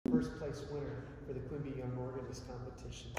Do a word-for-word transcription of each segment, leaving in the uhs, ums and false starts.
first place winner for the Quimby Young Organist Competition.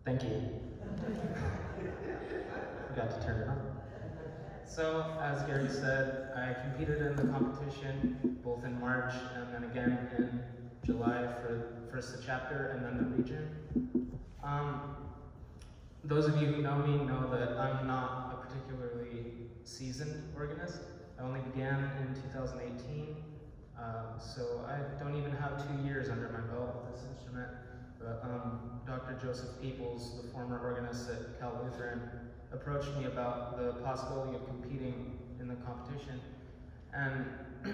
Thank you. Forgot to turn it on. So, as Gary said, I competed in the competition both in March and then again in July for first the chapter and then the region. Um, those of you who know me know that I'm not a particularly seasoned organist. I only began in two thousand eighteen, uh, so I don't even have two years under my belt with this instrument. But um, Doctor Josef Peeples, the former organist at Cal Lutheran, approached me about the possibility of competing in the competition. And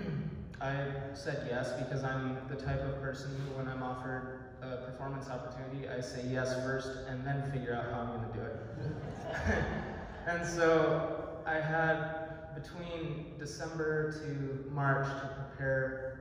I said yes, because I'm the type of person who, when I'm offered a performance opportunity, I say yes first and then figure out how I'm going to do it. And so I had between December to March to prepare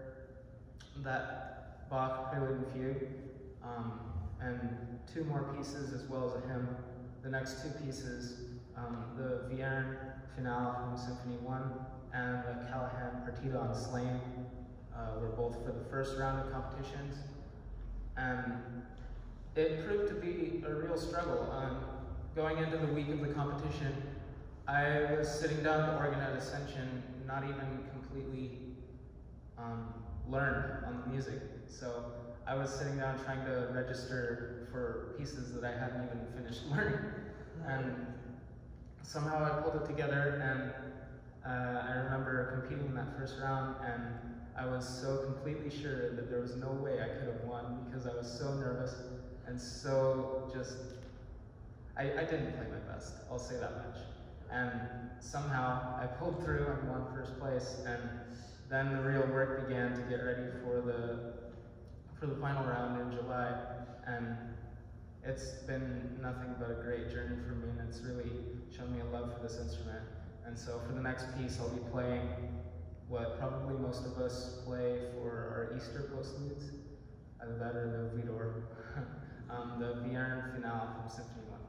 that Bach Prelude and Fugue, um, and two more pieces as well as a hymn. The next two pieces, um, the Vierne finale from Symphonie one and the Callahan Partita on Slane, uh, were both for the first round of competitions. And it proved to be a real struggle. Um, going into the week of the competition, I was sitting down at the organ at Ascension, not even completely um, learned on the music. So I was sitting down trying to register for pieces that I hadn't even finished learning. And somehow I pulled it together, and uh, I remember competing in that first round, and I was so completely sure that there was no way I could have won because I was so nervous and so just, I, I didn't play my best, I'll say that much. And somehow I pulled through and won first place, and then the real work began to get ready for the for the final round in July. And it's been nothing but a great journey for me, and it's really shown me a love for this instrument. And so for the next piece, I'll be playing what probably most of us play for our Easter postludes, either that or the Vidor, um, the Vierne finale from Symphonie one.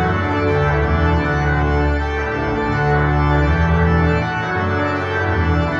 Thank you.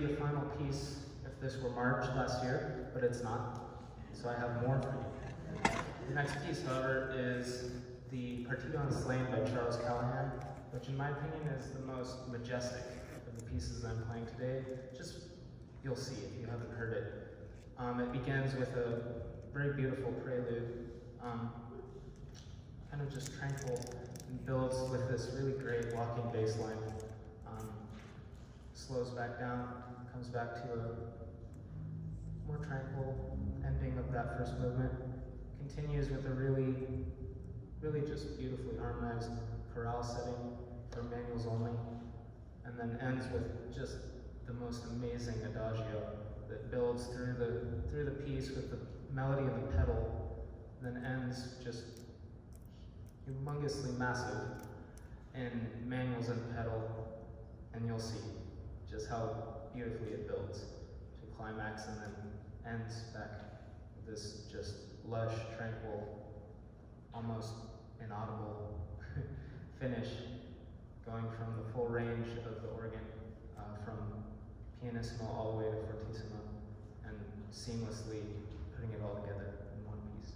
the final piece if this were March last year, but it's not. So I have more for you. The next piece, however, is the Partita on Slane by Charles Callahan, which in my opinion is the most majestic of the pieces I'm playing today. Just, you'll see if you haven't heard it. Um, it begins with a very beautiful prelude, um, kind of just tranquil, and builds with this really great walking bass line. Um, slows back down, comes back to a more tranquil ending of that first movement, continues with a really, really just beautifully harmonized chorale setting for manuals only, and then ends with just the most amazing adagio that builds through the through the piece with the melody and the pedal, then ends just humongously massive in manuals and pedal, and you'll see just how beautifully it builds to climax and then ends back with this just lush, tranquil, almost inaudible finish, going from the full range of the organ, uh, from pianissimo all the way to fortissimo, and seamlessly putting it all together in one piece.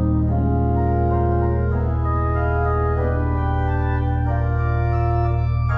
Thank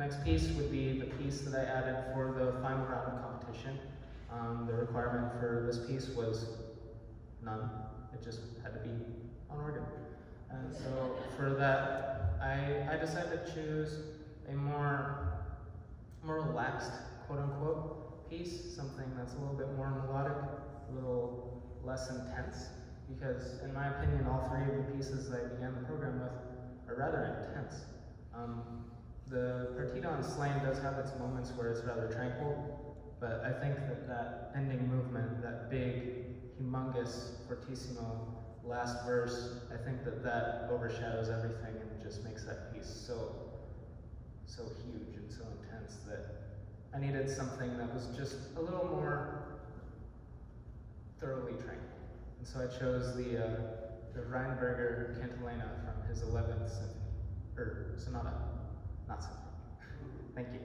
next piece would be the piece that I added for the final round of competition. Um, the requirement for this piece was none. It just had to be on organ. And so for that, I, I decided to choose a more, more relaxed, quote-unquote, piece, something that's a little bit more melodic, a little less intense, because in my opinion, all three of the pieces that I began the program with are rather intense. Um, the Partita on Slane does have its moments where it's rather tranquil, but I think that that ending movement, that big, humongous, fortissimo last verse, I think that that overshadows everything and just makes that piece so, so huge and so intense that I needed something that was just a little more thoroughly tranquil. And so I chose the, uh, the Rheinberger Cantilène from his eleventh symphony, or Sonata, not symphony. Thank you.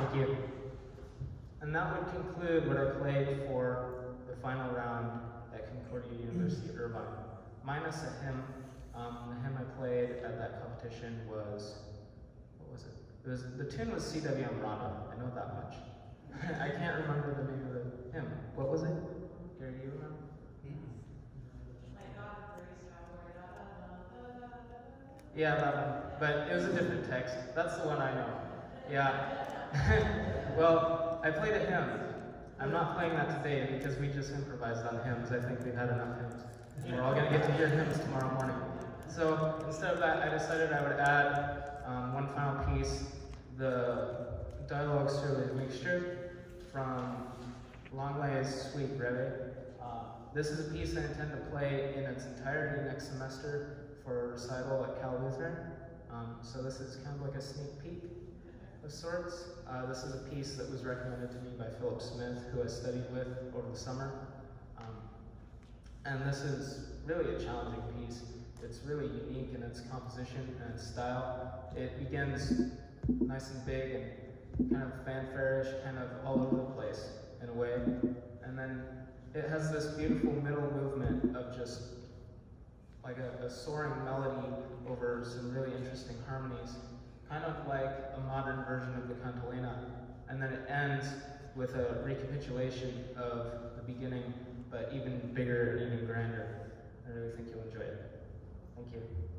Thank you. And that would conclude what I played for the final round at Concordia University, Irvine. Minus a hymn. Um, the hymn I played at that competition was, what was it? It was, the tune was C W M Rada, I know that much. I can't remember the name of the hymn. What was it? Gary, do you remember? Yeah, that one. But it was a different text. That's the one I know. Yeah. Well, I played a hymn. I'm not playing that today because we just improvised on hymns. I think we've had enough hymns. And we're all going to get to hear hymns tomorrow morning. So instead of that, I decided I would add um, one final piece, the Dialogue sur les mixtures from Langlais' Suite Brève. Uh, this is a piece I intend to play in its entirety next semester for a recital at Cal Lutheran. Um, so this is kind of like a sneak peek of sorts. Uh, this is a piece that was recommended to me by Philip Smith, who I studied with over the summer. Um, and this is really a challenging piece. It's really unique in its composition and its style. It begins nice and big and kind of fanfare-ish, kind of all over the place in a way. And then it has this beautiful middle movement of just like a, a soaring melody over some really interesting harmonies, kind of like a modern version of the Cantilène. And then it ends with a recapitulation of the beginning, but even bigger and even grander. I really think you'll enjoy it. Thank you.